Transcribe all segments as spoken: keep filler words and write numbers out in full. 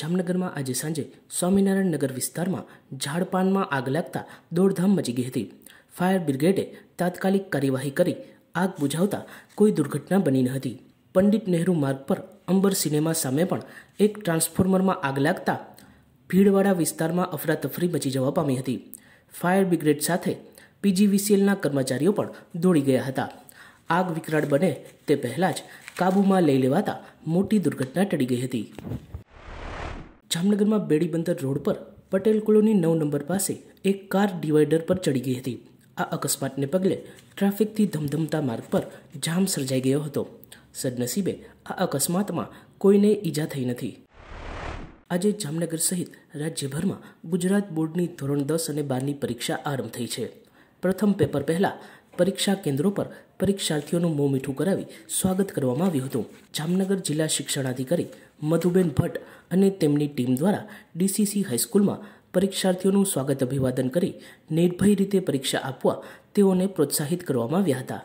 જામનગરમાં આજે સાંજે સ્વામિનારાયણ નગર વિસ્તારમાં ઝાડપાનમાં આગ લાગતા દોડધામ મચી ગઈ હતી। ફાયર બ્રિગેડે તાત્કાલિક કાર્યવાહી કરી આગ બુઝાવતા કોઈ દુર્ઘટના બની ન હતી। પંડિત નહેરુ માર્ગ પર અંબર સિનેમા સામે પણ એક ટ્રાન્સફોર્મરમાં આગ લાગતા ભીડવાળા વિસ્તારમાં અફરાતફરી મચી જવા પામી હતી। ફાયર બ્રિગેડ સાથે પીજીવીસીએલના કર્મચારીઓ પણ દોડી ગયા હતા। આગ વિકરાળ બને તે પહેલાં જ કાબૂમાં લઈ લેવાતા મોટી દુર્ઘટના ટળી ગઈ હતી। જામનગરમાં બેડીબંદર રોડ પર પટેલ કોલોની નવ નંબર પાસે એક કાર ડિવાઈડર પર ચડી ગઈ હતી। આ અકસ્માતને પગલે ટ્રાફિકથી ધમધમતા માર્ગ પર જામ સર્જાઈ ગયો હતો। સદનસીબે આ અકસ્માતમાં કોઈને ઈજા થઈ નથી। આજે જામનગર સહિત રાજ્યભરમાં ગુજરાત બોર્ડની ધોરણ દસ અને બારની પરીક્ષા આરંભ થઈ છે। પ્રથમ પેપર પહેલા પરીક્ષા કેન્દ્રો પર પરીક્ષાર્થીઓનું મોં મીઠું કરાવી સ્વાગત કરવામાં આવ્યું હતું। જામનગર જિલ્લા શિક્ષણાધિકારી મધુબેન ભટ્ટ અને તેમની ટીમ દ્વારા ડીસીસી હાઈસ્કૂલમાં પરીક્ષાર્થીઓનું સ્વાગત અભિવાદન કરી નિર્ભય રીતે પરીક્ષા આપવા તેઓને પ્રોત્સાહિત કરવામાં આવ્યા હતા।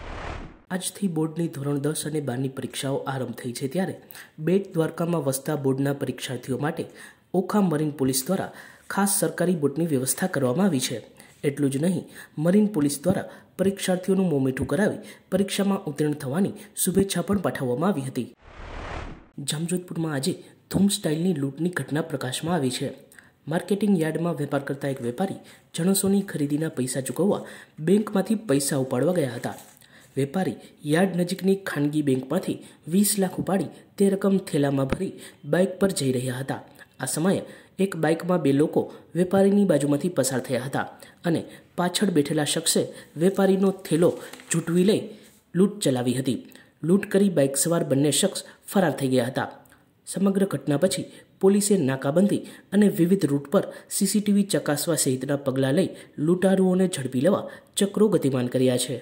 આજથી બોર્ડની ધોરણ દસ અને બારની પરીક્ષાઓ આરંભ થઈ છે, ત્યારે બેટ દ્વારકામાં વસતા બોર્ડના પરીક્ષાર્થીઓ માટે ઓખા મરીન પોલીસ દ્વારા ખાસ સરકારી બોટની વ્યવસ્થા કરવામાં આવી છે। એટલું જ નહીં, મરીન પોલીસ દ્વારા પરીક્ષાર્થીઓનું મોં મીઠું કરાવી પરીક્ષામાં ઉત્તીર્ણ થવાની શુભેચ્છા પણ પાઠવવામાં આવી હતી। જામજોધપુરમાં આજે ધૂમ સ્ટાઇલની લૂંટની ઘટના પ્રકાશમાં આવી છે। માર્કેટિંગ યાર્ડમાં વેપાર કરતા એક વેપારી જણસોની ખરીદીના પૈસા ચૂકવવા બેંકમાંથી પૈસા ઉપાડવા ગયા હતા। વેપારી યાર્ડ નજીકની ખાનગી બેંકમાંથી વીસ લાખ ઉપાડી તે રકમ થેલામાં ભરી બાઇક પર જઈ રહ્યા હતા। આ સમયે એક બાઇકમાં બે લોકો વેપારીની બાજુમાંથી પસાર થયા હતા અને પાછળ બેઠેલા શખ્સે વેપારીનો થેલો ઝૂંટવી લઈ લૂંટ ચલાવી હતી। લૂંટ કરી બાઇક સવાર બંને શખ્સ ફરાર થઈ ગયા હતા। સમગ્ર ઘટના પછી પોલીસે નાકાબંધી અને વિવિધ રૂટ પર સીસીટીવી ચકાસવા સહિતના પગલાં લઈ લૂંટારુઓને ઝડપી લેવા ચક્રો ગતિમાન કર્યા છે।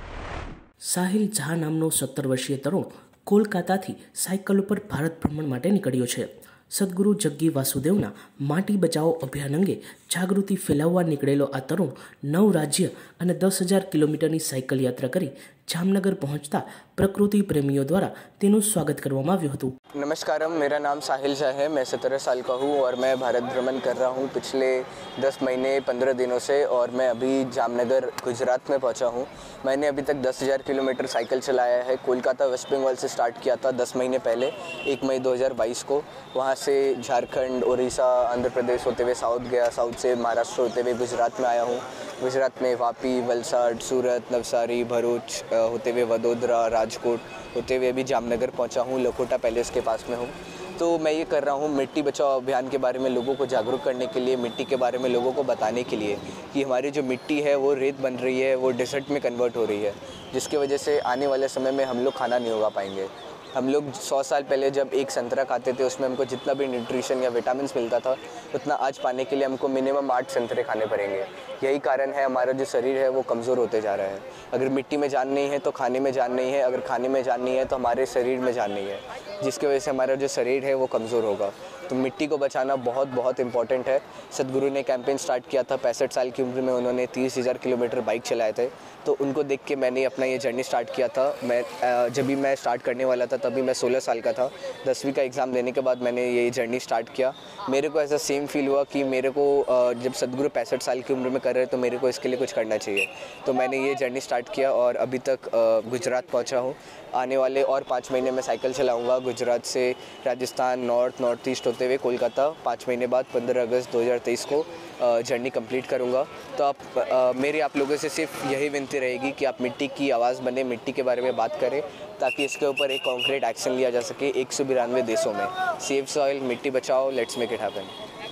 સાહિલ ઝા નામનો સત્તર વર્ષીય તરુણ કોલકાતાથી સાયકલ ઉપર ભારત ભ્રમણ માટે નીકળ્યો છે। સદગુરુ જગ્ગી વાસુદેવના માટી બચાવો અભિયાન અંગે જાગૃતિ ફેલાવવા નીકળેલો આ તરુણ નવ રાજ્ય અને દસ હજાર કિલોમીટરની સાયકલ યાત્રા કરી जामनगर पहुंचता प्रकृति प्रेमियों द्वारा तेनु स्वागत करवामा આવ્યું હતું। नमस्कारम, मेरा नाम साहिल झा है। मैं सत्रह साल का हूँ और मैं भारत भ्रमण कर रहा हूँ पिछले दस महीने पंद्रह दिनों से, और मैं अभी जामनगर गुजरात में पहुँचा हूँ। मैंने अभी तक दस हज़ार किलोमीटर साइकिल चलाया है। कोलकाता वेस्ट बंगाल से स्टार्ट किया था दस महीने पहले, एक मई दो हज़ार बाईस को। वहाँ से झारखंड, उड़ीसा, आंध्र प्रदेश होते हुए साउथ गया, साउथ से महाराष्ट्र होते हुए गुजरात में आया हूँ। गुजरात में वापी, वलसाड, सूरत, नवसारी, भरूच होते हुए वडोदरा, राजकोट होते हुए अभी जामनगर पहुंचा हूं। लखोटा पैलेस के पास में हूं। तो मैं ये कर रहा हूं मिट्टी बचाओ अभियान के बारे में लोगों को जागरूक करने के लिए, मिट्टी के बारे में लोगों को बताने के लिए कि हमारी जो मिट्टी है वो रेत बन रही है, वो डेजर्ट में कन्वर्ट हो रही है, जिसकी वजह से आने वाले समय में हम लोग खाना नहीं उगा पाएंगे। हम लोग सौ साल पहले जब एक संतरा खाते थे उसमें हमको जितना भी न्यूट्रिशन या विटामिन मिलता था उतना आज पाने के लिए हमको मिनिमम आठ संतरे खाने पड़ेंगे। यही कारण है हमारा जो शरीर है वो कमज़ोर होते जा रहा है। अगर मिट्टी में जान नहीं है तो खाने में जान नहीं है, अगर खाने में जान नहीं है तो हमारे शरीर में जान नहीं है, जिसकी वजह से हमारा जो शरीर है वो कमज़ोर होगा। तो मिट्टी को बचाना बहुत बहुत इम्पॉर्टेंट है। सदगुरु ने कैंपेन स्टार्ट किया था, पैंसठ साल की उम्र में उन्होंने तीस हज़ार किलोमीटर बाइक चलाए थे। तो उनको देख के मैंने अपना ये जर्नी स्टार्ट किया था। मैं जब भी मैं स्टार्ट करने वाला था तभी मैं सोलह साल का था। दसवीं का एग्ज़ाम देने के बाद मैंने ये जर्नी स्टार्ट किया। मेरे को ऐसा सेम फील हुआ कि मेरे को जब सदगुरु पैंसठ साल की उम्र में कर रहे तो मेरे को इसके लिए कुछ करना चाहिए। तो मैंने ये जर्नी स्टार्ट किया और अभी तक गुजरात पहुँचा हूँ। आने वाले और पाँच महीने में साइकिल चलाऊँगा गुजरात से राजस्थान, नॉर्थ नॉर्थ ईस्ट होते हुए कोलकाता। पाँच महीने बाद पंद्रह अगस्त दो हज़ार तेईस को जर्नी कंप्लीट करूँगा। तो आप आ, मेरी आप लोगों से सिर्फ यही विनती रहेगी कि आप मिट्टी की आवाज़ बने, मिट्टी के बारे में बात करें, ताकि इसके ऊपर एक कॉन्क्रीट एक्शन लिया जा सके एक सौ बिरानवे देशों में। सेव सॉइल, मिट्टी बचाओ, लेट्स मेक इट हैपन।